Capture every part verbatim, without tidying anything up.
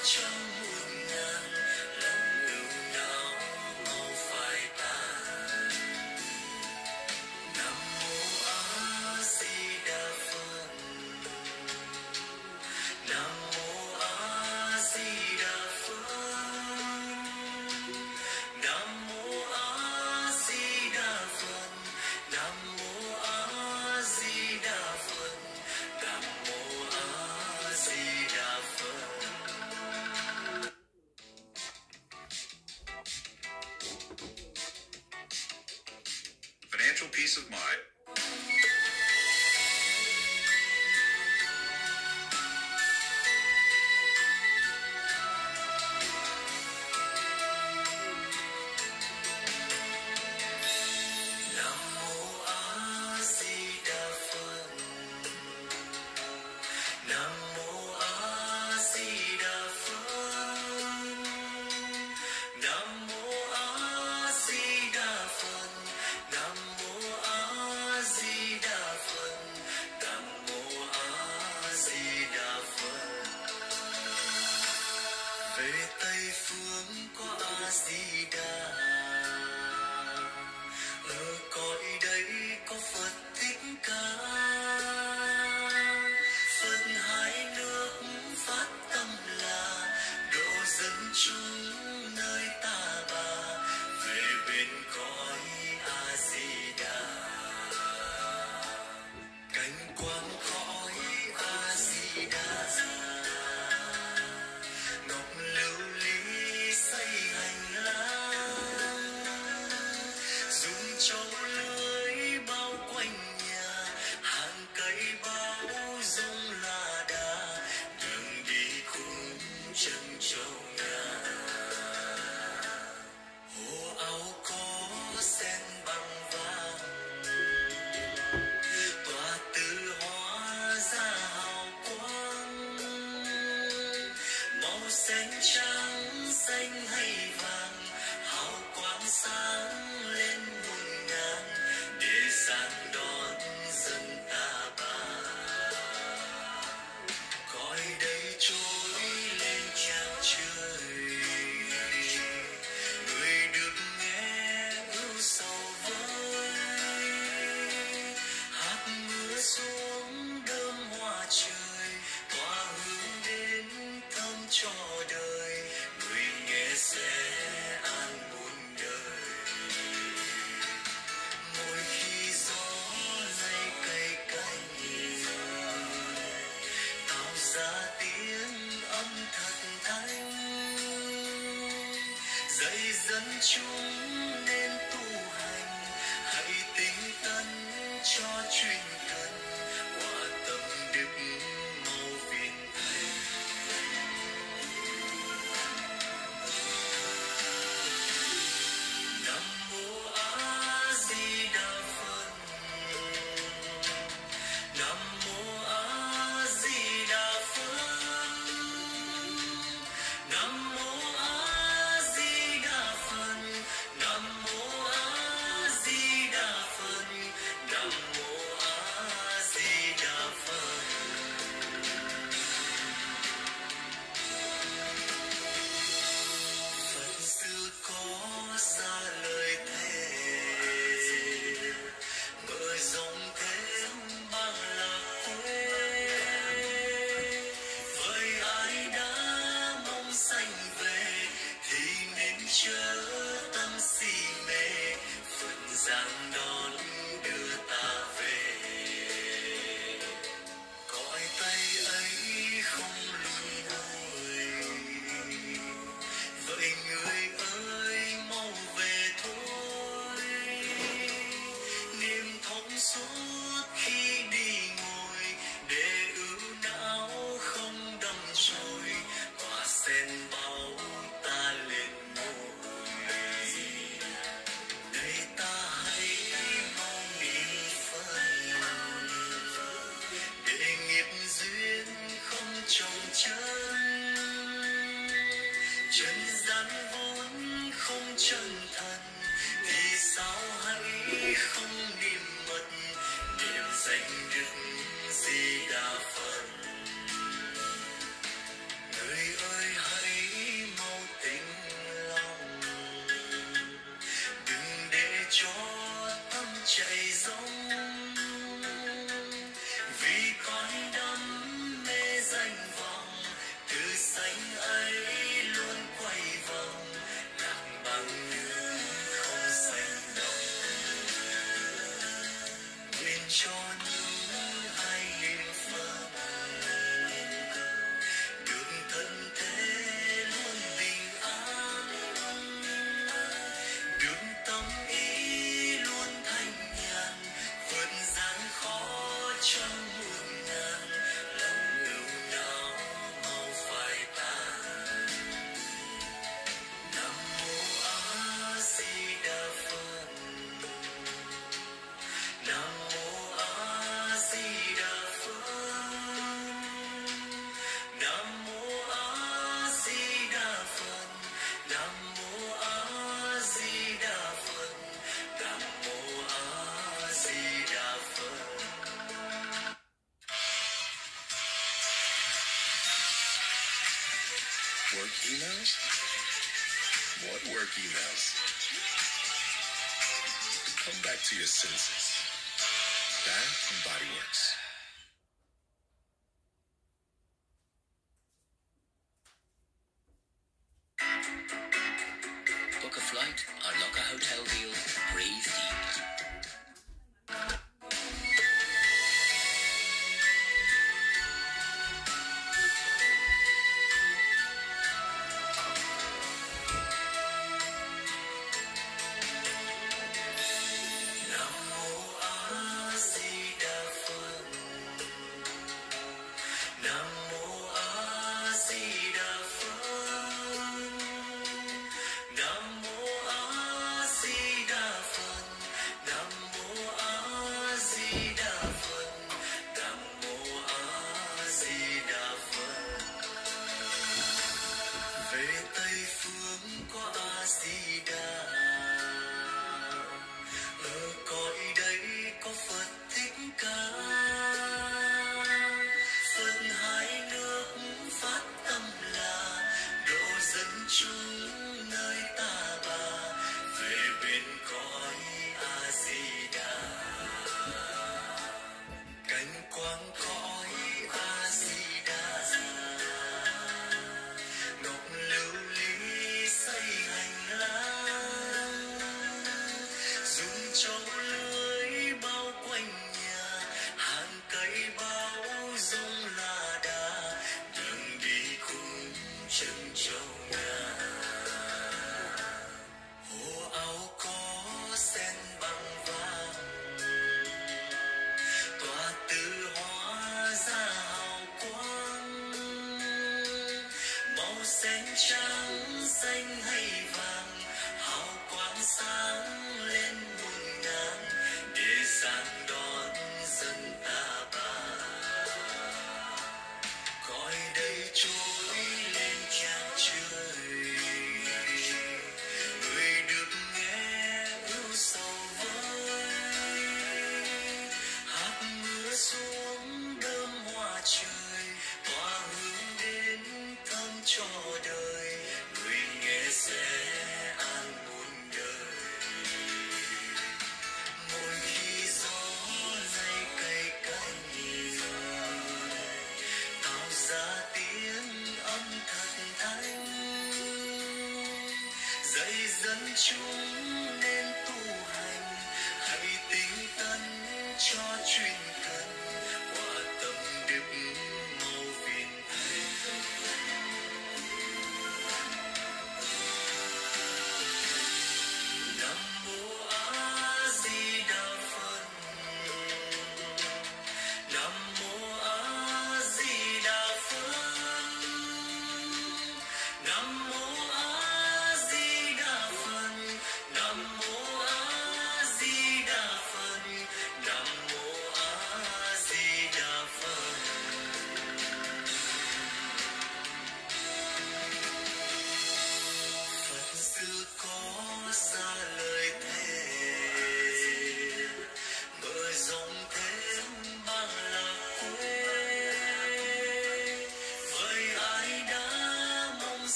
Financial peace of mind. Về Tây phương có A Di Đà, ở cõi đây có Phật Thích Ca. Phật hai nước phát tâm là độ dân chúng nơi ta bà về bên cõi A Di Đà. Cảnh quang cõi A Di Đà, chân châu ngà hồ áo có sen bằng vàng, tỏa từ hoa ra hào quang, màu sen trắng xanh hay vàng, hào quang sáng lên muôn ngàn để sang đón dân ta bà. Cõi đây trôi chàng trời, người được nghe ưu sầu vơi, hạt mưa xuống đơm hoa trời, tỏa hương đến thơm cho đời, người nghe sẽ an muôn đời. Mỗi khi gió lay cây cành tạo ra tiếng âm thật thanh, dạy dân chúng nên tu hành, hãy tinh tấn cho chuyên cần, quả tâm đức mau viên thành. Nam mô A Di Đà Phật, Nam mô A Di Đà Phật, Nam mô A Di Đà Phật, Nam mô A Di Đà Phật, Nam mô A Di Đà Phật. Phật xưa có ra lời thề, mở rộng thêm bằng lạc quê, với ai đã mong sanh về thì nên chớ tâm si mê, Phật giang đón đưa ta về. Cõi Tây ấy không luân hồi, vậy người ơi mau về thôi, niềm thông suốt khi đi ngồi, để ưu não không đâm chồi, hoa sen bao ta lên môi. Đây ta hãy mau niệm Phật, để nghiệp duyên không trồng chân, chân gian vốn không chân thật, thì sao hãy không niệm mật, niệm danh đức Di Đà Phật. Người ơi hãy Work emails? What work emails? Come back to your senses. Bath and Body Works. Book a flight, unlock a hotel deal, breathe deep.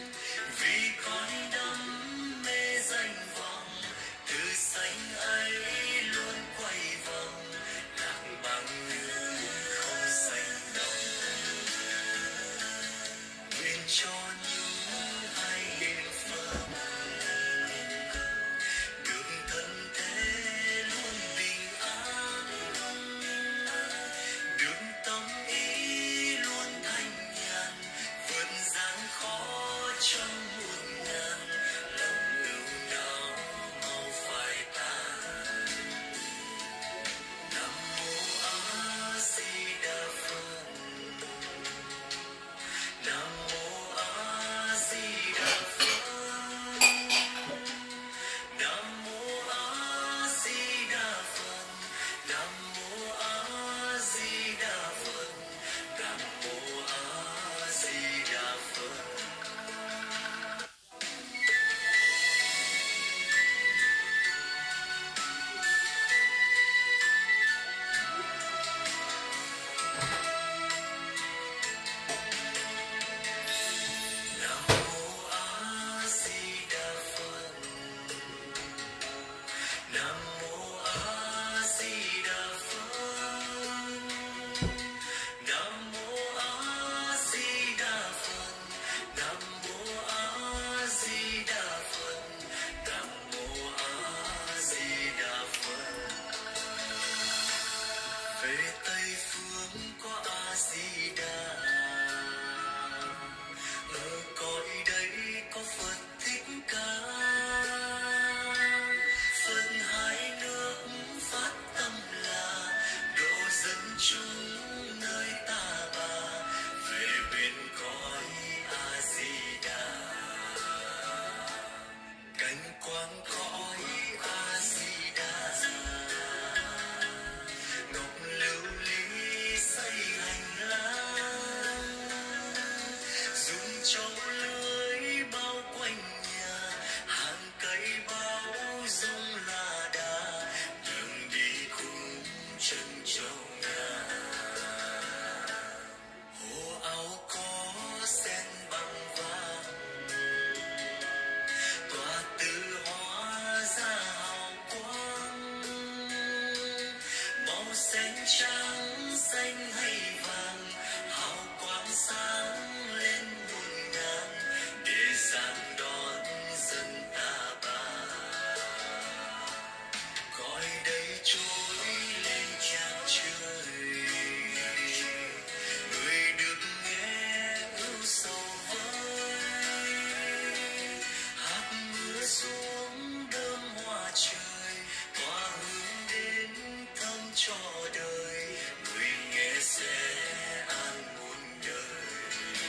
Vì cõi đắm mê danh vọng từ xanh ấy Nam mô A Di Đà Phật. Nam mô A Di Đà Phật. Nam mô A Di Đà Phật. Về Tây phương có A Di Đà, ở cõi đấy có Phật Thích Ca. Phật hai nước phát tâm là độ dân chúng nơi ta bà về bên cõi A Di Đà. Cánh quang cõi A Di Đà, ngọc lưu ly xây hành lang, dùng trong lưới bao quanh nhà, hàng cây bao dung là đà, đường đi cùng chân châu ngà. Hồ áo có sen bằng vàng, tỏa từ hóa ra hào quang, màu xanh trắng xanh hay vàng, hào quang sáng lên muôn ngàn để giang đón dân ta bà. Cõi đây trôi lên tràn trời, người được nghe ưu sầu vơi, hạt mưa xuống đơm hoa trời, tỏa hương đến thơm cho đời, người nghe sẽ an muôn đời.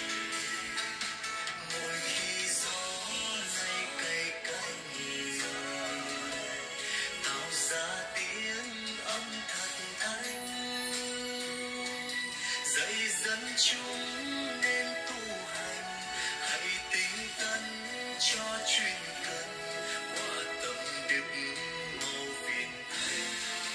Mỗi khi gió lay cây cành, tạo ra tiếng âm thật thanh, dạy dân chúng nên tu hành, hãy tinh tấn cho chuyên cần, quả tâm đức mau viên thành.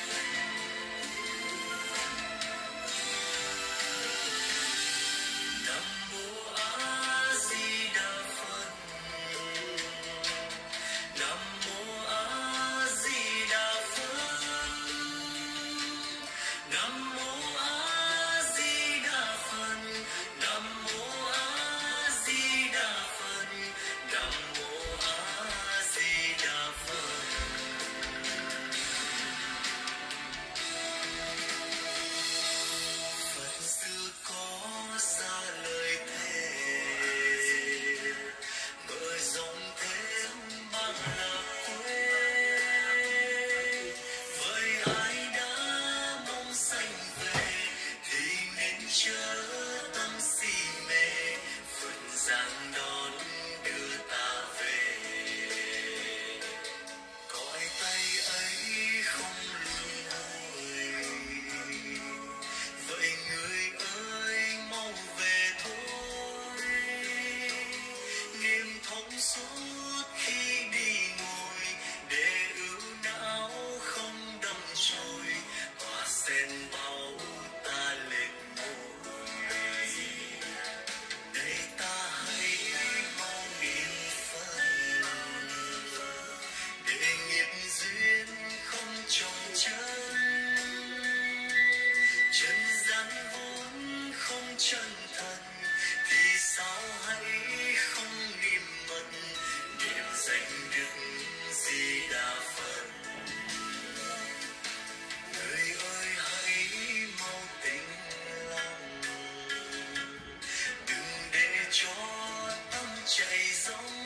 Nam mô A Di Đà Phật. Nam mô A Di Đà Phật. Nam mô A Di Đà Phật. Nam mô A Di Đà Phật. Nam mô A Di Đà Phật. Phật sư có ra lời thề, mở rộng thêm bằng là quê. Với ai đã mong sanh về thì nên chớ tâm si mê, Phật giang đón đưa ta về. Cõi tay ấy không luân hồi, vậy người ơi mau về thôi. Niềm thông suốt khi đi ngồi, để ưu não không đâm chồi, hoa sen bao ta lên môi. Đây ta hãy mau niệm Phật, để nghiệp duyên không trồng chân. Chân gian vốn không chân thật, thì sao hãy không niệm mật, niệm danh đức Di Đà Phật. Người ơi hãy mau tỉnh lòng, đừng để cho tâm chạy rông,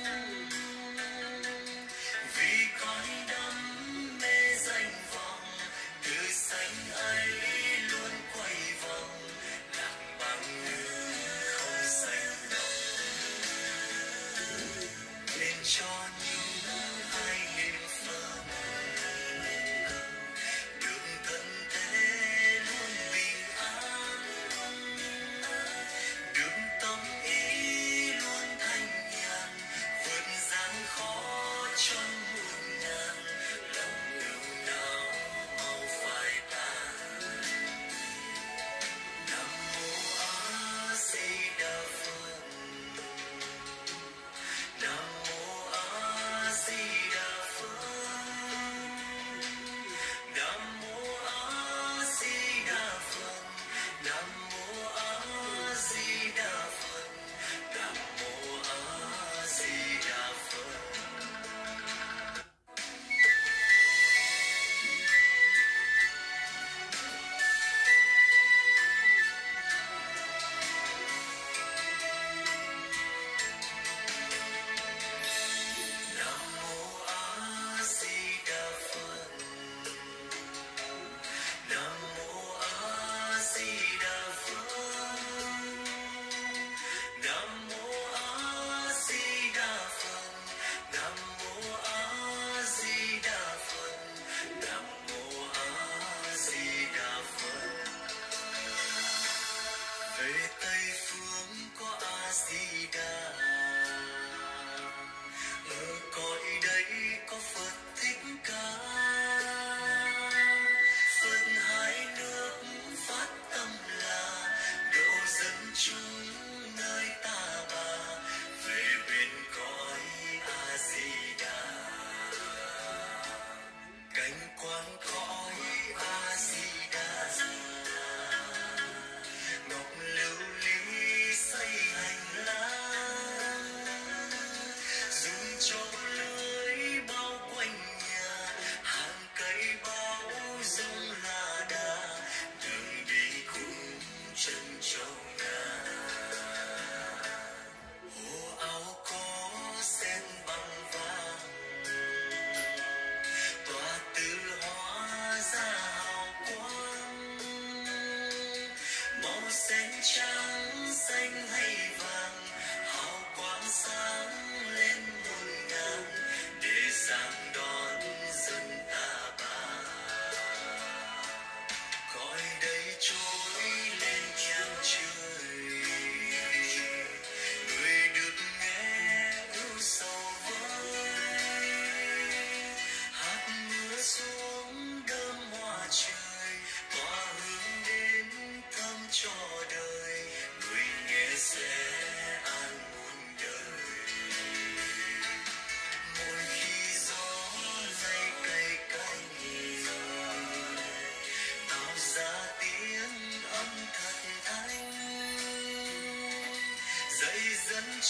vì cõi đắm mê danh vọng, từ sanh ấy luôn quay vòng, lạc bằng hương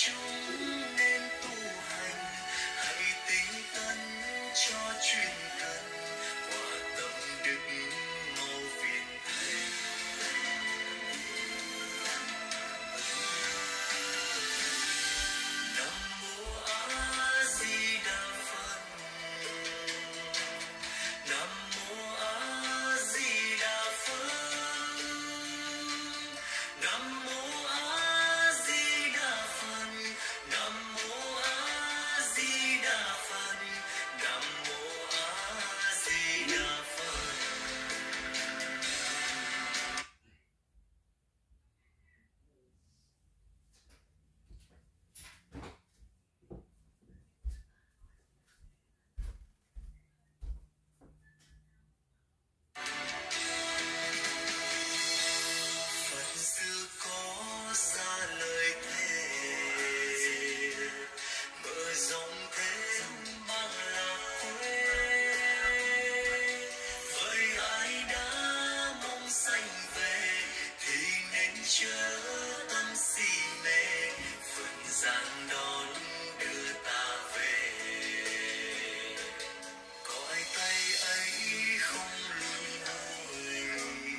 chúng nên tu hành, hãy tinh tấn cho chuyên cần, quả tâm đức mau viên thành. Nam mô A Di Đà Phật. Nam mô A Di Đà Phật. Nam mô A Di Đà Phật. Nam mô A Di Đà Phật. Nam mô A Di Đà Phật. Phật sư có ra lời thề, mở rộng thêm mang lạc quê. Với ai đã mong sanh về thì nên chớ tâm si mê, phận gian đón đưa ta về. Cõi tay ấy không luân hồi,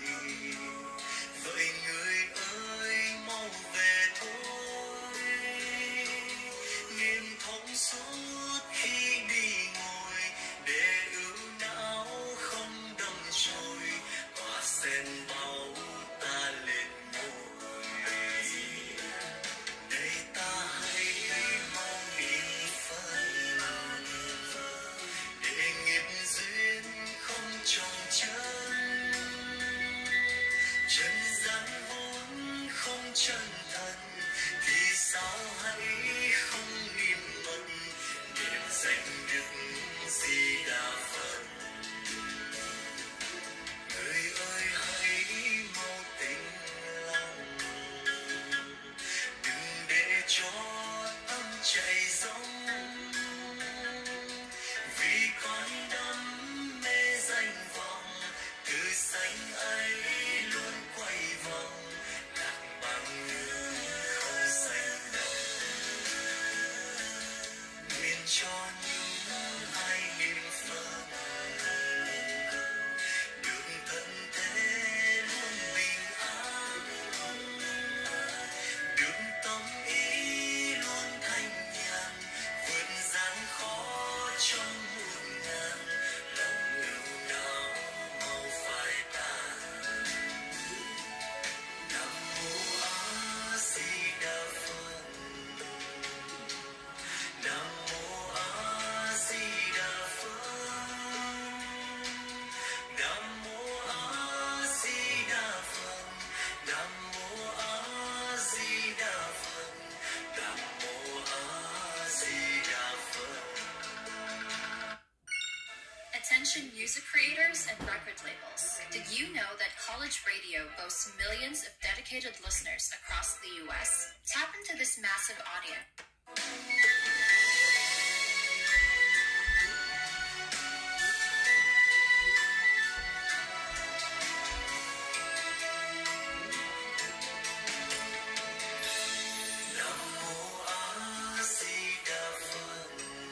vậy người ơi mau về thôi. Niềm thông suốt khi đi ngồi, để ưu não không đâm chồi, tỏa sen bao ta lên ngồi. Đây ta hãy mau niệm Phật, để nghiệp duyên không trồng chân. Trần gian vốn không chân thật, thì sao hãy không niệm mật, niệm danh Đức Di Đà Phật. Người ơi hãy mau tỉnh lòng, đừng để cho tâm chạy rông. Vì con đắm mê danh vọng, từ sanh ấy luôn quay vòng, lạc bằng nước không sanh động. Nguyện cho những ai niệm Phật, được thân thế luôn bình an, được tâm ý luôn thanh nhàn, vượt gian khó trong muôn ngàn, lòng ưu não mau phai tàn. Nam mô A Di Đà Phật. Nam mô A Di Đà Phật. Nam mô A Di Đà Phật. Nam mô A Di Đà Phật. Nam mô A Di Đà Phật. Attention music creators and record labels. Did you know that college radio boasts millions of dedicated listeners across the U S? Tap into this massive audience. Nam mô A Di Đà Phật.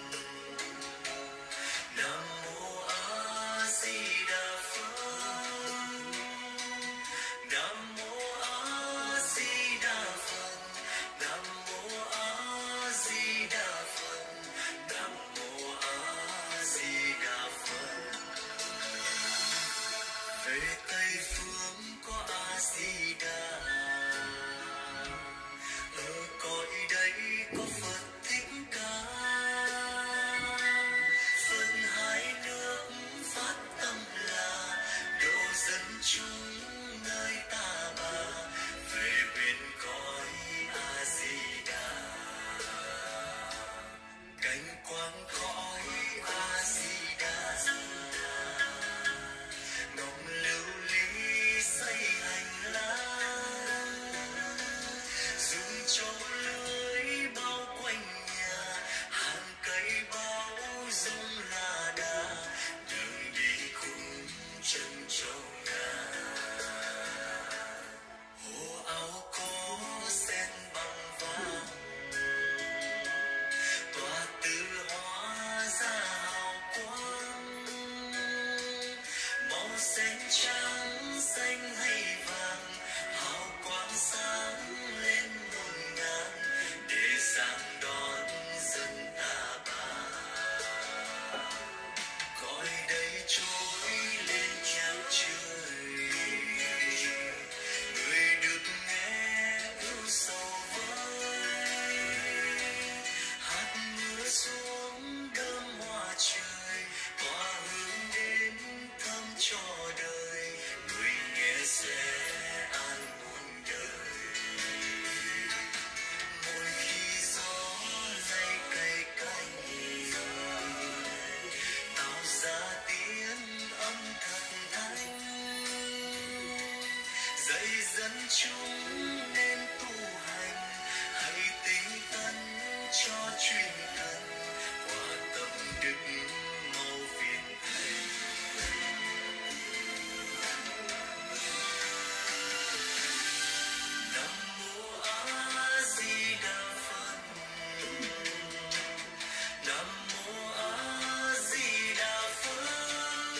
Nam mô A Di Đà Phật. Nam mô A Di Đà Phật. Nam mô A Di Đà Phật. Nam mô A Di Đà Phật. Về Tây phương có A Di Đà, ở cõi đây có Phật Thích Ca. Phật hai nước phát tâm là độ dân chúng nơi ta bà, về bên cõi A Di Đà. Cánh quang cõi A Di Đà, ngọc lưu ly xây hành lang. sen trắng xanh hay vàng hào quang sáng lên muôn ngàn để sang đón dân ta bà. Cõi đây trôi lên trao trời, người được nghe ưu sầu vơi, hạt mưa xuống đơm hoa trời, tỏa hương đến thơm cho đời, người nghe sẽ an muôn đời. Mỗi khi gió lay cay cánh tạo ra tiếng âm thật thanh, dạy dẫn chúng nên tu hành, hãy tinh tấn cho chuyên cần qua tâm đức mau viên thành. Nam mô A Di Đà Phật, Nam mô A Di Đà Phật,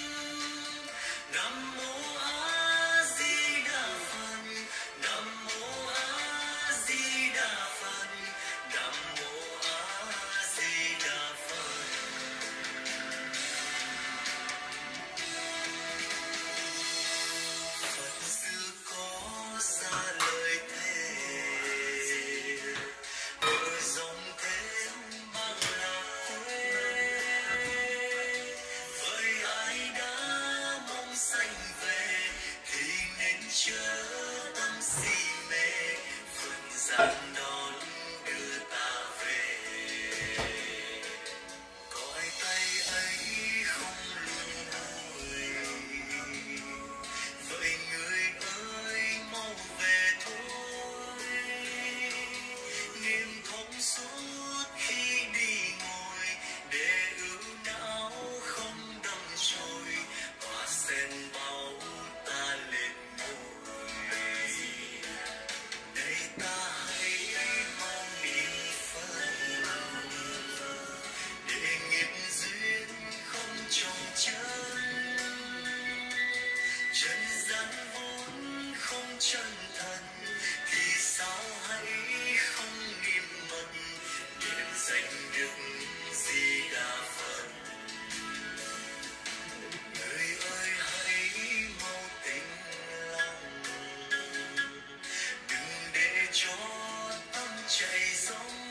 Nam mô A Di Đà Phật, Nam mô A Di Đà Phật, Nam mô A Di Đà Phật. Phật xưa có ra lời thề, bờ dòng thêm bao lạc quê, với ai đã mong sanh về thì nên chớ tâm si mê, phận gian đón đưa ta về. Cõi tay ấy không luân hồi, vậy người ơi mau về thôi. Niềm thông suốt khi đi ngồi, để ưu não không đâm chồi, hoa sen bao ta lên ngồi. Này ta hãy mau niệm Phật, để nghiệp duyên không trồng chân, trần gian vốn không chân thần, thì sao hãy không niệm mật, niệm danh đức Di Đà Phật. Người ơi hãy mau tỉnh lòng, đừng để cho tâm chạy rỗng,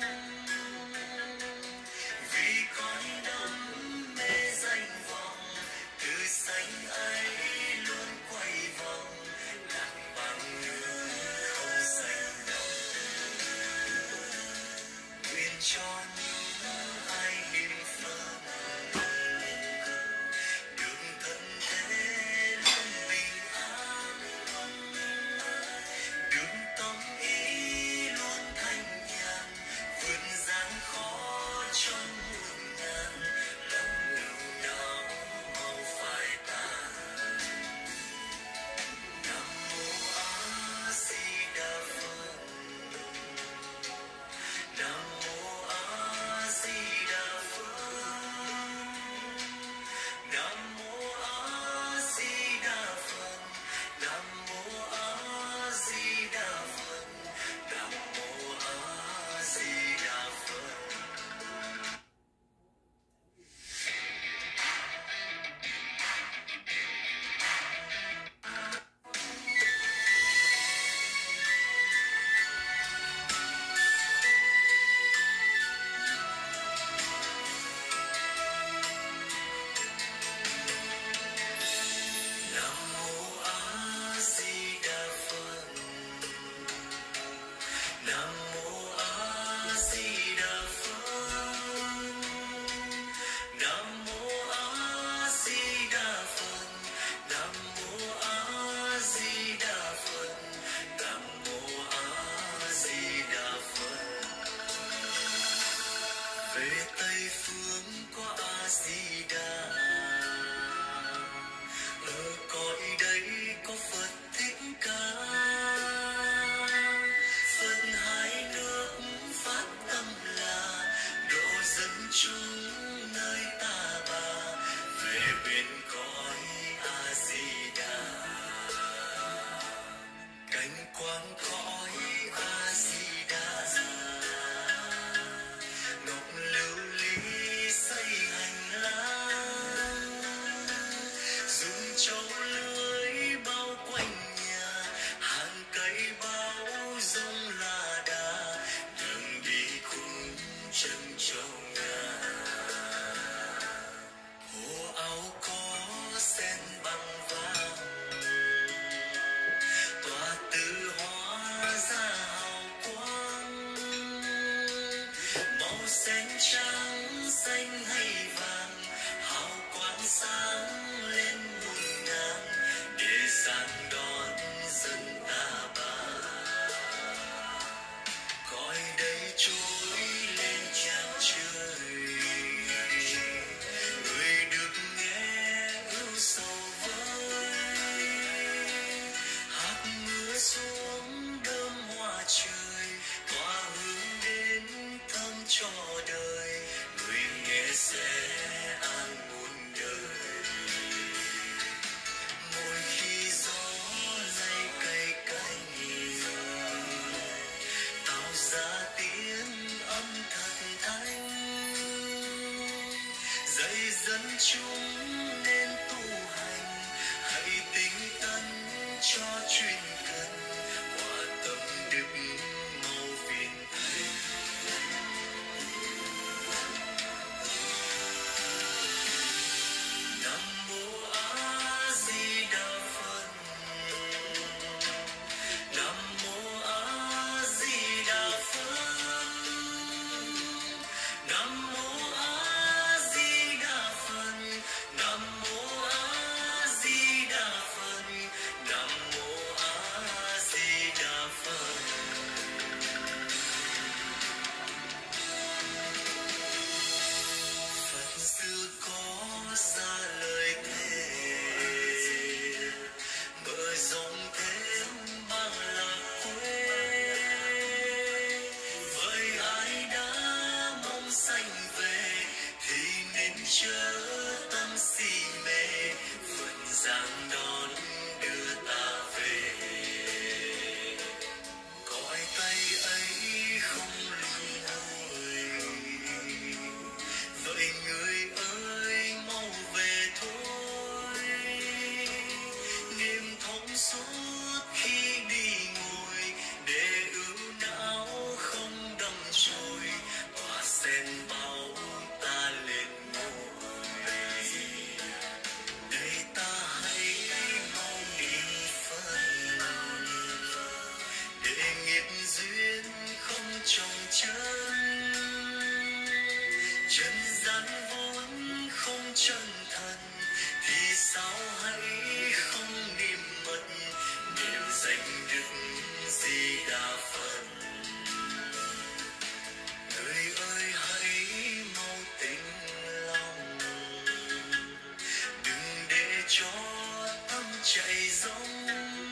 vì con đắm mê danh vọng, từ sanh ấy luôn quay vòng lạc bằng người chạy giống,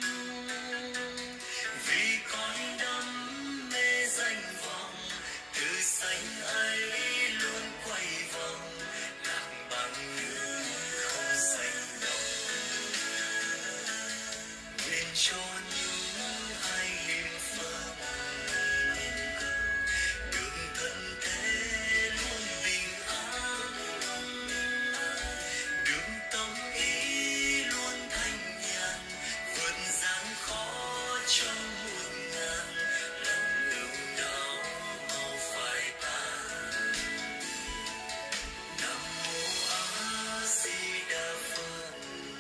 vì cõi đam mê danh vọng, từ xanh ấy luôn quay vòng, lạc bằng nước không xanh đồng. Nguyện cho những ai linh phật đường thân thế luôn bình an, đường tâm ý luôn thanh nhàn, vượt gian khó trong muôn ngàn, lòng ưu não mau phai tan. Nam mô A Di Đà Phật.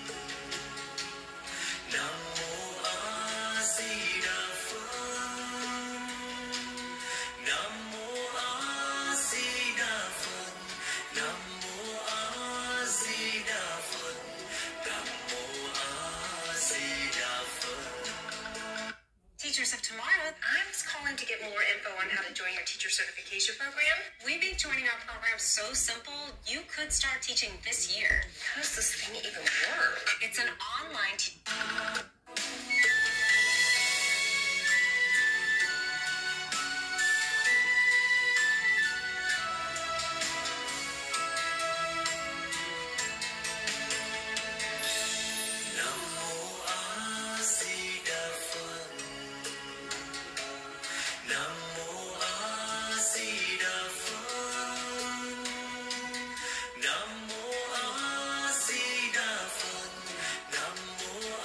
Nam mô A Di Đà Phật. Nam mô A Di Đà Phật. Nam mô A Di Đà Phật. Nam mô A Di Đà Phật. Teachers of Tomorrow, I'm just calling to get more info on how to join your teacher certification program. We make joining our program so simple, you could start teaching this year. How does this thing even work? It's an online te- Nam mô A Di Đà Phật. Nam mô A Di Đà Phật. Nam mô A Di Đà Phật. Nam mô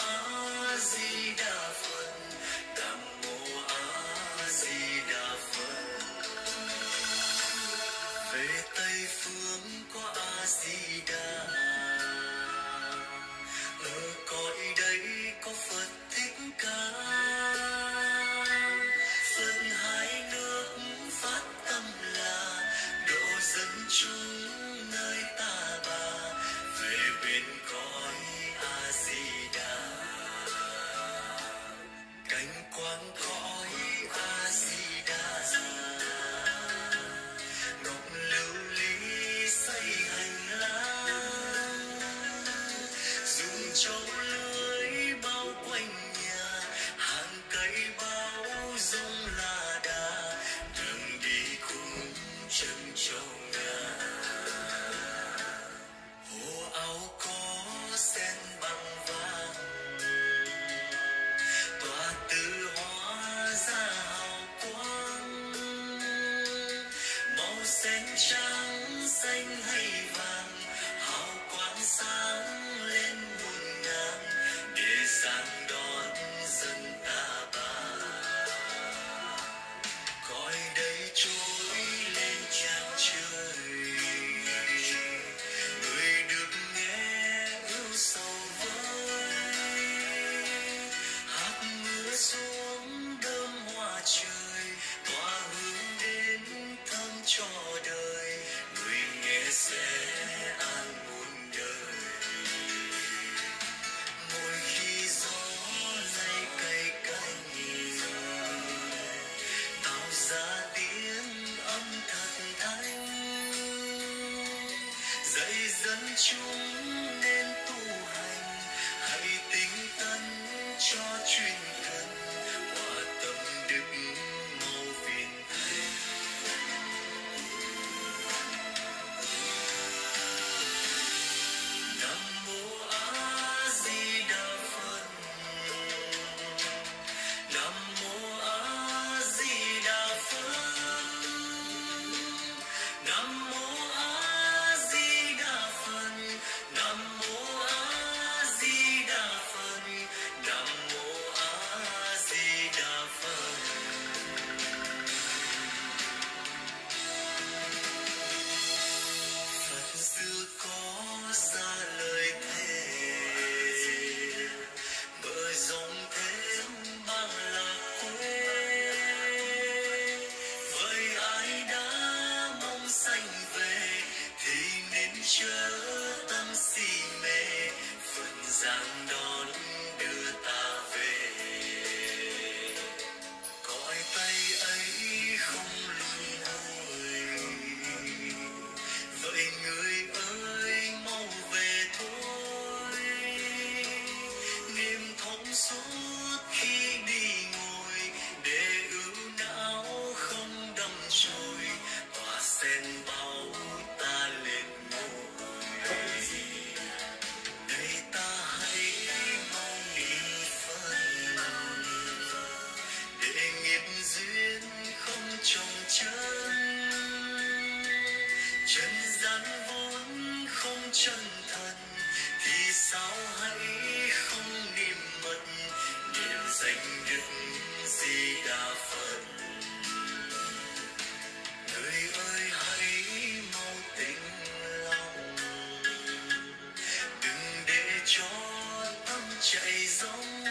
chạy dòng,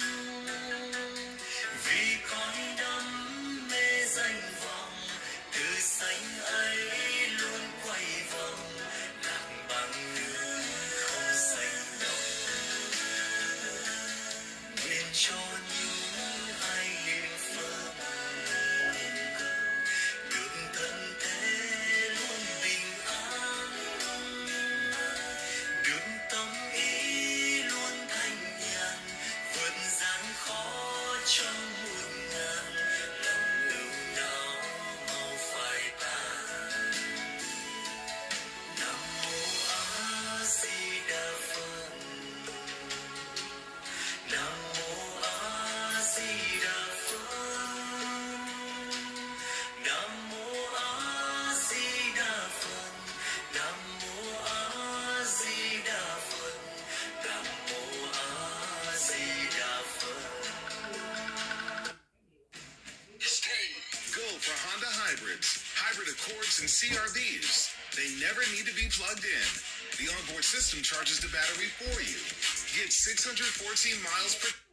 vì cõi đam mê danh vọng, từ xanh ấy luôn quay vòng, lạc bằng nước không xanh đồng. Nguyện cho những ai niệm Phật được thân thế luôn bình an, được tâm ý luôn thanh nhàn, vượt gian khó trong muôn ngàn, lòng ưu não mau phai tàn. Nam mô A Di Đà Phật, Nam mô A Di Đà Phật, Nam mô A Di Đà Phật, Nam mô A Di Đà Phật, Nam mô A Di Đà Phật. Go for Honda Hybrids, hybrid Accords and C R Vs. They never need to be plugged in. The onboard system charges the battery for you. Get six hundred fourteen miles per